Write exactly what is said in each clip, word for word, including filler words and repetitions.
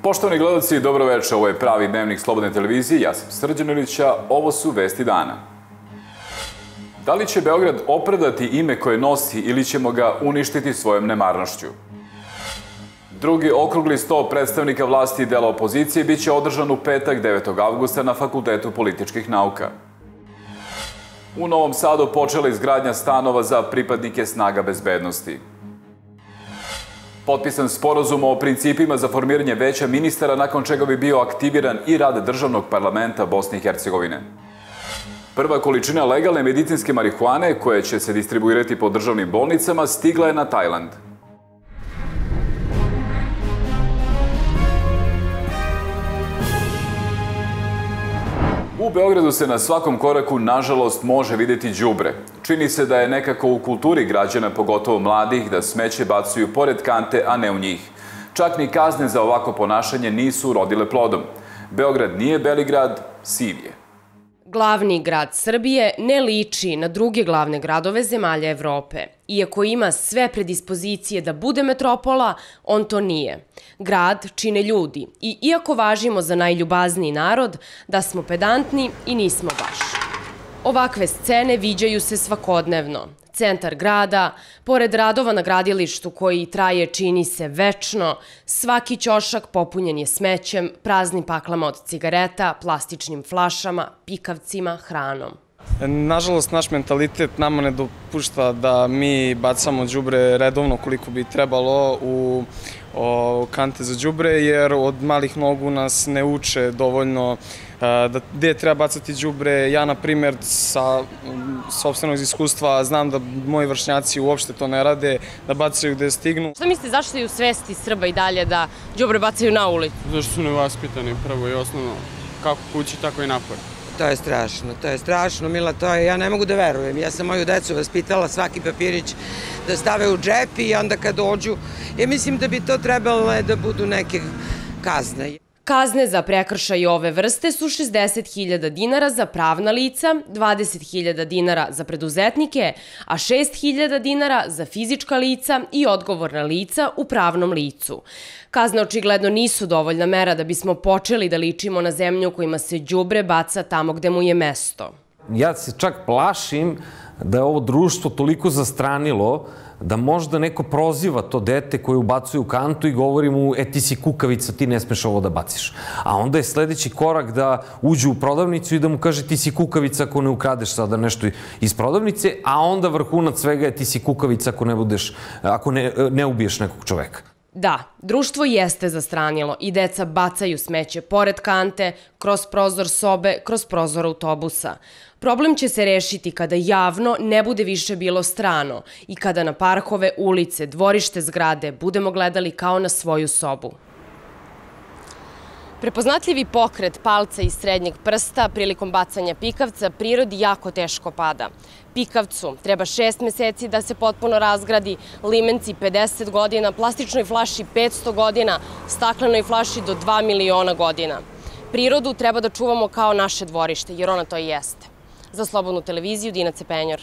Poštovani gledalci, dobro večer, ovo je Pravi dnevnik Slobodne televizije, ja sam Srđan Ilić, ovo su vesti dana. Da li će Beograd opravdati ime koje nosi ili ćemo ga uništiti svojom nemarnošću? Drugi okrugli sto predstavnika vlasti i dela opozicije biće održan u petak devetog avgusta na Fakultetu političkih nauka. U Novom Sadu počela izgradnja stanova za pripadnike snaga bezbednosti. Potpisan sporazum o principima za formiranje veća ministara, nakon čega bi bio aktiviran i rad Državnog parlamenta Bosne i Hercegovine. Prva količina legalne medicinske marihuane, koja će se distribuirati po državnim bolnicama, stigla je na Tajland. U Beogradu se na svakom koraku, nažalost, može vidjeti đubre. Čini se da je nekako u kulturi građana, pogotovo mladih, da smeće bacaju pored kante, a ne u njih. Čak ni kazne za ovako ponašanje nisu urodile plodom. Beograd nije beli grad, siv je. Glavni grad Srbije ne liči na druge glavne gradove zemalja Evrope. Iako ima sve predispozicije da bude metropola, on to nije. Grad čine ljudi i iako važimo za najljubazniji narod, da smo pedantni i nismo baš. Ovakve scene viđaju se svakodnevno. Centar grada, pored radova na gradilištu koji traje čini se večno, svaki ćošak popunjen je smećem, praznim paklama od cigareta, plastičnim flašama, pikavcima, hranom. Nažalost, naš mentalitet nama ne dopušta da mi bacamo đubre redovno koliko bi trebalo u kante za đubre, jer od malih nogu nas ne uče dovoljno gde treba bacati đubre. Ja, na primjer, sa sopstvenog iskustva znam da moji vršnjaci uopšte to ne rade, da bacaju gde stignu. Šta mislite, zašto je u svesti Srba i dalje da đubre bacaju na ulicu? Zašto su nevaspitani, prvo i osnovno, kako kući, tako i napolje. To je strašno, to je strašno, Mila, to je, ja ne mogu da verujem. Ja sam moju decu vaspitala svaki papirić da stave u džep i onda kad dođu, ja mislim da bi to trebalo da budu neke kazne. Kazne za prekršaj ove vrste su šezdeset hiljada dinara za pravna lica, dvadeset hiljada dinara za preduzetnike, a šest hiljada dinara za fizička lica i odgovorna lica u pravnom licu. Kazne očigledno nisu dovoljna mera da bismo počeli da ličimo na zemlju u kojima se đubre baca tamo gde mu je mesto. Ja se čak plašim da je ovo društvo toliko zastranilo da možda neko proziva to dete koje ubacuje u kantu i govori mu, e ti si kukavica, ti ne smeš ovo da baciš. A onda je sledeći korak da uđe u prodavnicu i da mu kaže ti si kukavica ako ne ukradeš sada nešto iz prodavnice, a onda vrhunac svega je ti si kukavica ako ne budeš, ako ne, ne ubiješ nekog čoveka. Da, društvo jeste zastranilo i deca bacaju smeće pored kante, kroz prozor sobe, kroz prozor autobusa. Problem će se rešiti kada javno ne bude više bilo strano i kada na parkove, ulice, dvorište zgrade budemo gledali kao na svoju sobu. Prepoznatljivi pokret palca i srednjeg prsta prilikom bacanja pikavca prirodi jako teško pada. Pikavcu treba šest meseci da se potpuno razgradi, limenci pedeset godina, plastičnoj flaši petsto godina, staklenoj flaši do dva miliona godina. Prirodu treba da čuvamo kao naše dvorište, jer ona to i jeste. Za Slobodnu televiziju, Dina Cepenjor.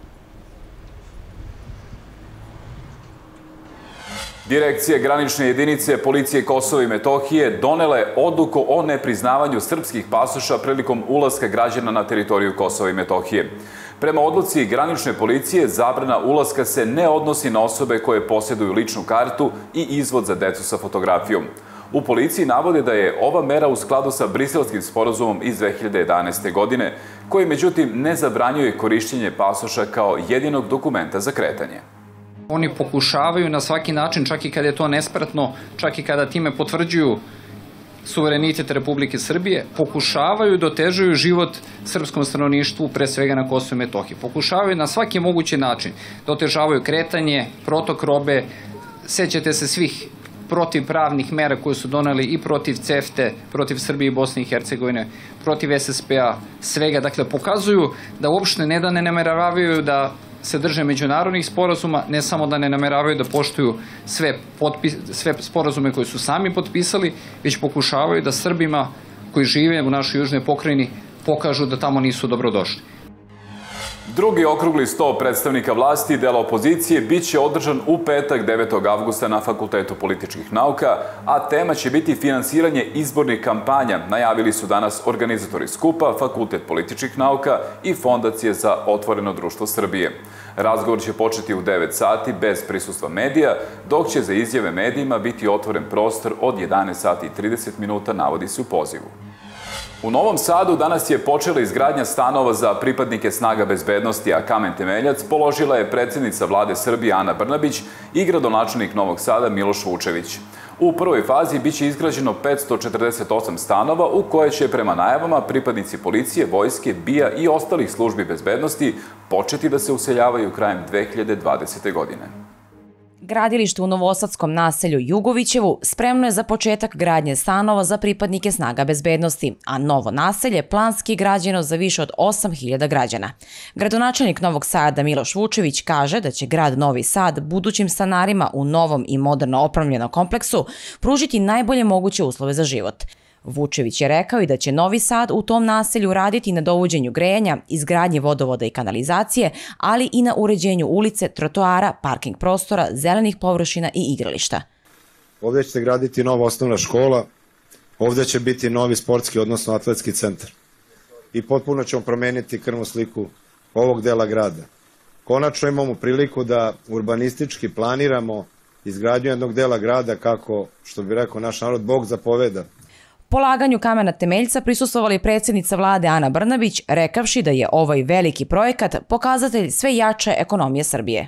Direkcije granične jedinice Policije Kosova i Metohije donele odluku o nepriznavanju srpskih pasoša prilikom ulaska građana na teritoriju Kosova i Metohije. Prema odluci granične policije, zabrana ulaska se ne odnosi na osobe koje posjeduju ličnu kartu i izvod za decu sa fotografijom. U policiji navode da je ova mera u skladu sa Briselskim sporazumom iz dve hiljade jedanaeste. godine, koji međutim ne zabranjuje korišćenje pasoša kao jedinog dokumenta za kretanje. Oni pokušavaju na svaki način, čak i kada je to nespretno, čak i kada time potvrđuju suverenitet Republike Srbije, pokušavaju da otežuju život srpskom stanovništvu, pre svega na Kosovu i Metohiji. Pokušavaju na svaki mogući način da otežavaju kretanje, protok robe. Sećate se svih protivpravnih mera koje su doneli i protiv CEFTE, protiv Srbije i Bosne i Hercegovine, protiv S S P-a, svega. Dakle, pokazuju da uopšte ne da ne nameravaju da se drže međunarodnih sporazuma, ne samo da ne nameravaju da poštuju sve, sve sporazume koje su sami potpisali, već pokušavaju da Srbima koji žive u našoj južnoj pokrajini pokažu da tamo nisu dobrodošli. Drugi okrugli sto predstavnika vlasti i dela opozicije biće održan u petak devetog avgusta na Fakultetu političkih nauka, a tema će biti finansiranje izbornih kampanja, najavili su danas organizatori skupa, Fakultet političkih nauka i Fondacije za otvoreno društvo Srbije. Razgovor će početi u devet sati bez prisustva medija, dok će za izjave medijima biti otvoren prostor od jedanaest sati i trideset minuta, navodi se u pozivu. U Novom Sadu danas je počela izgradnja stanova za pripadnike snaga bezbednosti, a kamen temeljac položila je predsjednica vlade Srbije Ana Brnabić i gradonačelnik Novog Sada Miloš Vučević. U prvoj fazi biće izgrađeno petsto četrdeset osam stanova u koje će prema najavama pripadnici policije, vojske, B I A i ostalih službi bezbednosti početi da se useljavaju krajem dve hiljade dvadesete. godine. Gradilište u novosadskom naselju Jugovićevu spremno je za početak gradnje stanova za pripadnike snaga bezbednosti, a novo naselje planski građeno za više od osam hiljada građana. Gradonačelnik Novog Sada Miloš Vučević kaže da će grad Novi Sad budućim stanarima u novom i moderno opremljenom kompleksu pružiti najbolje moguće uslove za život. Vučević je rekao i da će Novi Sad u tom naselju raditi na dovođenju grejanja, izgradnji vodovoda i kanalizacije, ali i na uređenju ulice, trotoara, parking prostora, zelenih površina i igrališta. Ovdje će se graditi nova osnovna škola, ovdje će biti novi sportski, odnosno atletski centar. I potpuno ćemo promeniti krvnu sliku ovog dela grada. Konačno imamo priliku da urbanistički planiramo izgradnju jednog dela grada kako, što bi rekao naš narod, Bog zapoveda. Polaganju kamena temeljca prisustvovali predsjednica vlade Ana Brnabić, rekavši da je ovaj veliki projekat pokazatelj sve jače ekonomije Srbije.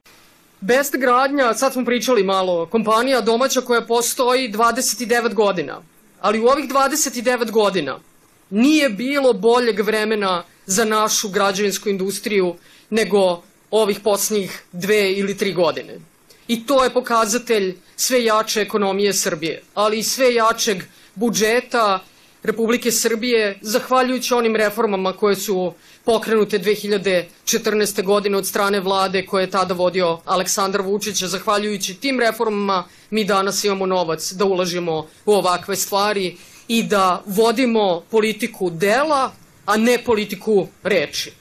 Best gradnja, sad smo pričali malo, kompanija domaća koja postoji dvadeset devet godina, ali u ovih dvadeset devet godina nije bilo boljeg vremena za našu građevinsku industriju nego ovih posljednjih dve ili tri godine. I to je pokazatelj sve jače ekonomije Srbije, ali i sve jačeg budžeta Republike Srbije, zahvaljujući onim reformama koje su pokrenute dve hiljade četrnaeste. godine od strane vlade koje je tada vodio Aleksandar Vučić. Zahvaljujući tim reformama mi danas imamo novac da ulažemo u ovakve stvari i da vodimo politiku dela, a ne politiku reči.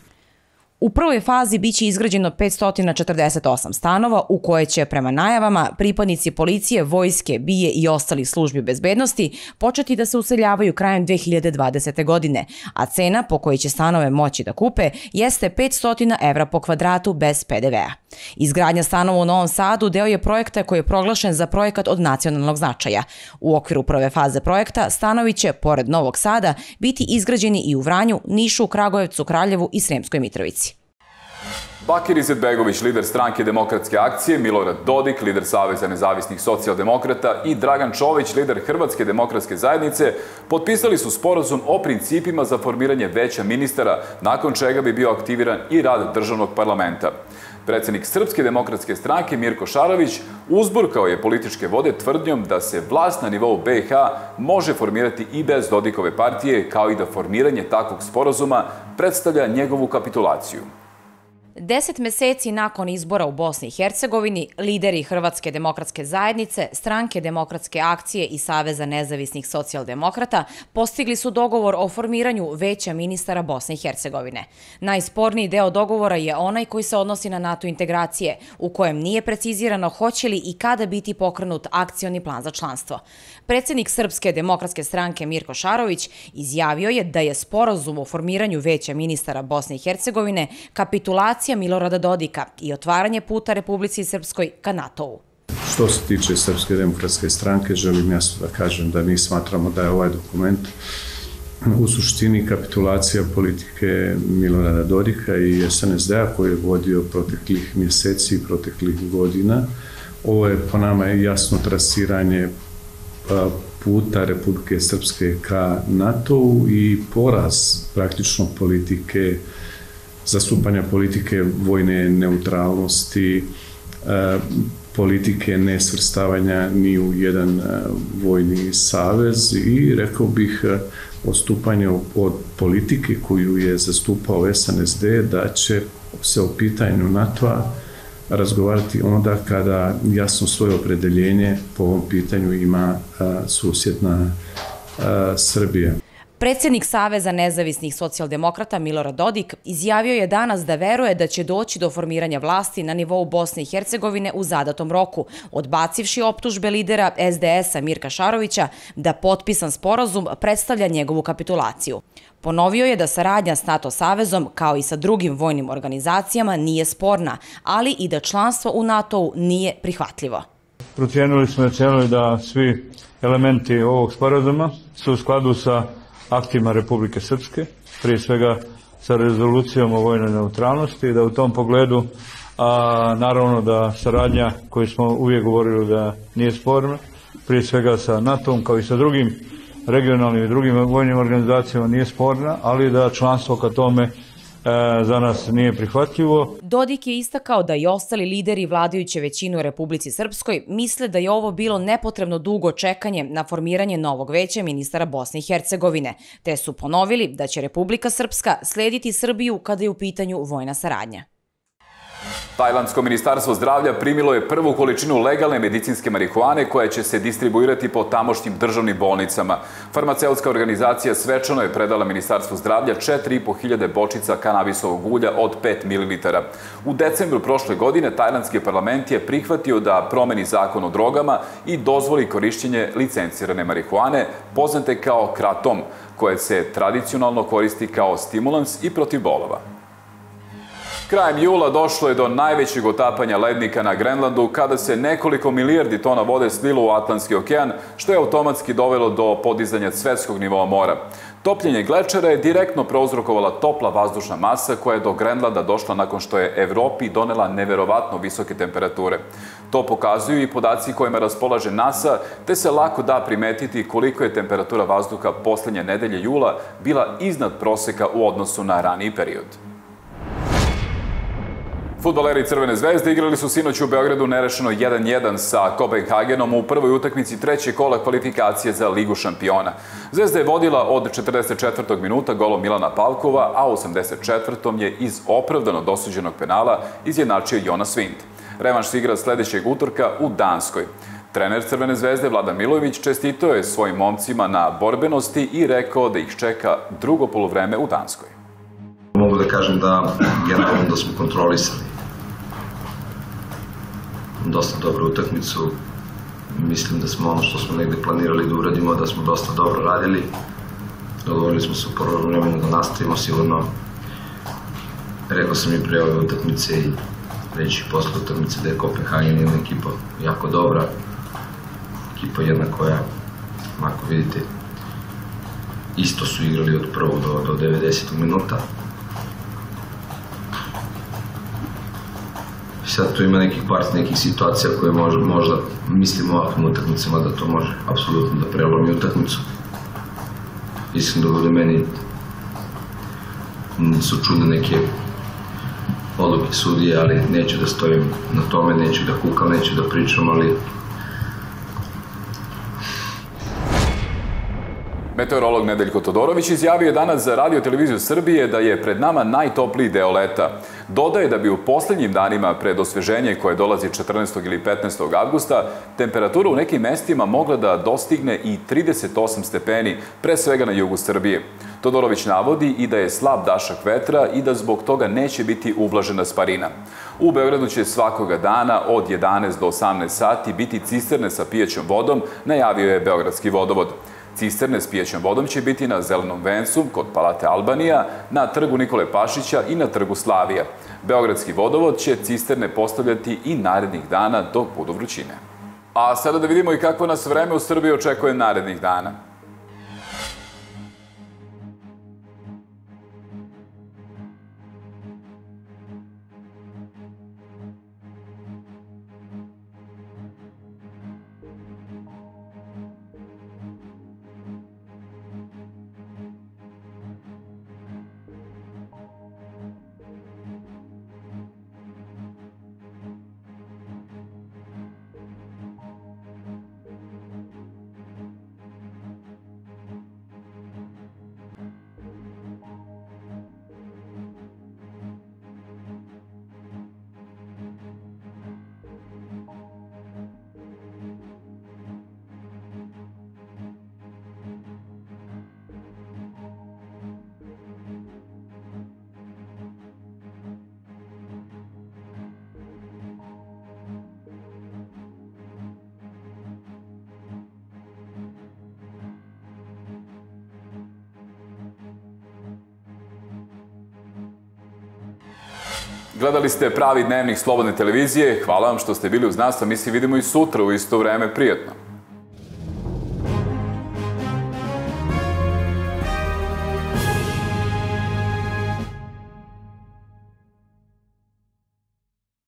U prvoj fazi biće izgrađeno petsto četrdeset osam stanova u koje će, prema najavama, pripadnici policije, vojske, B I A i ostalih službi bezbednosti početi da se useljavaju krajem dve hiljade dvadesete. godine, a cena po kojoj će stanove moći da kupe jeste petsto evra po kvadratu bez P D V-a. Izgradnja stanova u Novom Sadu deo je projekta koji je proglašen za projekat od nacionalnog značaja. U okviru prve faze projekta stanovi će, pored Novog Sada, biti izgrađeni i u Vranju, Nišu, Kragujevcu, Kraljevu i Sremskoj Mitrovici. Bakir Izetbegović, lider stranke Demokratske akcije, Milorad Dodik, lider Saveza nezavisnih socijaldemokrata i Dragan Čović, lider Hrvatske demokratske zajednice, potpisali su sporazum o principima za formiranje veća ministara, nakon čega bi bio aktiviran i rad državnog parlamenta. Predsjednik Srpske demokratske stranke Mirko Šarović uzburkao je političke vode tvrdnjom da se vlast na nivou B i H može formirati i bez Dodikove partije, kao i da formiranje takvog sporazuma predstavlja njegovu kapitulaciju. Deset meseci nakon izbora u Bosni i Hercegovini, lideri Hrvatske demokratske zajednice, stranke Demokratske akcije i Saveza nezavisnih socijaldemokrata postigli su dogovor o formiranju veća ministara Bosne i Hercegovine. Najsporniji deo dogovora je onaj koji se odnosi na NATO integracije, u kojem nije precizirano hoće li i kada biti pokrenut akcioni plan za članstvo. Predsjednik Srpske demokratske stranke Mirko Šarović izjavio je da je sporazum o formiranju veća ministara Bosne i Hercegovine kapitulacija Milorada Dodika i otvaranje puta Republici Srpskoj ka NATO-u. Što se tiče Srpske demokratske stranke, želim jasno da kažem da mi smatramo da je ovaj dokument u suštini kapitulacija politike Milorada Dodika i S N S D-a koji je vodio proteklih mjeseci i proteklih godina. Ovo je po nama jasno trasiranje puta Republike Srpske ka NATO-u i poraz praktično politike, zastupanja politike vojne neutralnosti, politike nesvrstavanja ni u jedan vojni savez i rekao bih odstupanje od politike koju je zastupao S N S D da će se o pitanju NATO-a razgovarati onda kada jasno svoje opredeljenje po ovom pitanju ima susjedna Srbija. Predsjednik Saveza nezavisnih socijaldemokrata Milorad Dodik izjavio je danas da veruje da će doći do formiranja vlasti na nivou Bosne i Hercegovine u zadatom roku, odbacivši optužbe lidera S D S-a Mirka Šarovića da potpisan sporazum predstavlja njegovu kapitulaciju. Ponovio je da saradnja s NATO savezom, kao i sa drugim vojnim organizacijama, nije sporna, ali i da članstvo u NATO-u nije prihvatljivo. Procijenili smo i ocenili da svi elementi ovog sporazuma su u skladu sa aktima Republike Srpske, prije svega sa rezolucijom o vojnoj neutralnosti i da u tom pogledu, a naravno da saradnja koju smo uvijek govorili da nije sporna, prije svega sa NATO-om kao i sa drugim regionalnim i drugim vojnim organizacijama nije sporna, ali da članstvo ka tome za nas nije prihvatljivo. Dodik je istakao da i ostali lideri vladajuće većine u Republici Srpskoj misle da je ovo bilo nepotrebno dugo čekanje na formiranje novog veća ministara Bosne i Hercegovine, te su ponovili da će Republika Srpska slediti Srbiju kada je u pitanju vojna saradnja. Tajlandsko ministarstvo zdravlja primilo je prvu količinu legalne medicinske marihuane koja će se distribuirati po tamošnjim državnim bolnicama. Farmaceutska organizacija svečano je predala Ministarstvu zdravlja četiri i po hiljade bočica kanabisovog ulja od pet mililitara. U decembru prošle godine tajlandski parlament je prihvatio da promeni zakon o drogama i dozvoli korišćenje licencirane marihuane, poznate kao kratom, koje se tradicionalno koristi kao stimulans i protiv bolova. Krajem jula došlo je do najvećeg otapanja lednika na Grenlandu kada se nekoliko milijardi tona vode slilo u Atlantski okean, što je automatski dovelo do podizanja svetskog nivoa mora. Topljenje glečera je direktno prouzrokovala topla vazdušna masa koja je do Grenlanda došla nakon što je Evropi donela neverovatno visoke temperature. To pokazuju i podaci kojima raspolaže NASA, te se lako da primetiti koliko je temperatura vazduha poslednje nedelje jula bila iznad proseka u odnosu na raniji period. Fudbaleri Crvene zvezde igrali su sinoć u Beogradu nerešeno jedan jedan sa Kopenhagenom u prvoj utakmici trećeg kola kvalifikacije za Ligu šampiona. Zvezda je vodila od četrdeset četvrtog minuta golom Milana Pavkova, a u osamdeset četvrtom je iz opravdano dosuđenog penala izjednačio Jonas Wind. Revanš se igra sledećeg utorka u Danskoj. Trener Crvene zvezde Vladan Milojević čestitao je svojim momcima na borbenosti i rekao da ih čeka drugo poluvreme u Danskoj. Mogu da kažem da generalno da smo kontrolisali dosta dobru utakmicu. Mislim da smo ono što smo negde planirali da uradimo, da smo dosta dobro radili. Dogovorili smo se u prvom vremenu da nastavimo sigurno. Rekao sam i pre ove utakmice i reći posle utakmice da je Kopenhagen jedna ekipa jako dobra. Ekipa jedna koja, ako vidite, isto su igrali od prvog do devedesetog minuta. Sad tu ima nekih part, nekih situacija koje možda mislimo ovakvim utakmicama da to može apsolutno da prelomi utakmicu. Iskreno da bude meni su čudne neke odluke sudije, ali neću da stojim na tome, neću da kukam, neću da pričam, ali Meteorolog Nedeljko Todorović izjavio je danas za Radio televiziju Srbije da je pred nama najtopliji deo leta. Dodaje da bi u poslednjim danima pred osveženje koje dolazi četrnaestog ili petnaestog avgusta temperatura u nekim mestima mogla da dostigne i trideset osam stepeni, pre svega na jugu Srbije. Todorović navodi i da je slab dašak vetra i da zbog toga neće biti ublažena sparina. U Beogradu će svakoga dana od jedanaest do osamnaest sati biti cisterne sa pijaćom vodom, najavio je Beogradski vodovod. Cisterne s pijaćom vodom će biti na Zelenom vencu, kod Palate Albanija, na trgu Nikole Pašića i na trgu Slavija. Beogradski vodovod će cisterne postavljati i narednih dana dok budu vrućine. A sada da vidimo i kako nas vreme u Srbiji očekuje narednih dana. Gledali ste Pravi dnevnik Slobodne televizije. Hvala vam što ste bili uz nas, a mi se vidimo i sutra u isto vreme. Prijatno.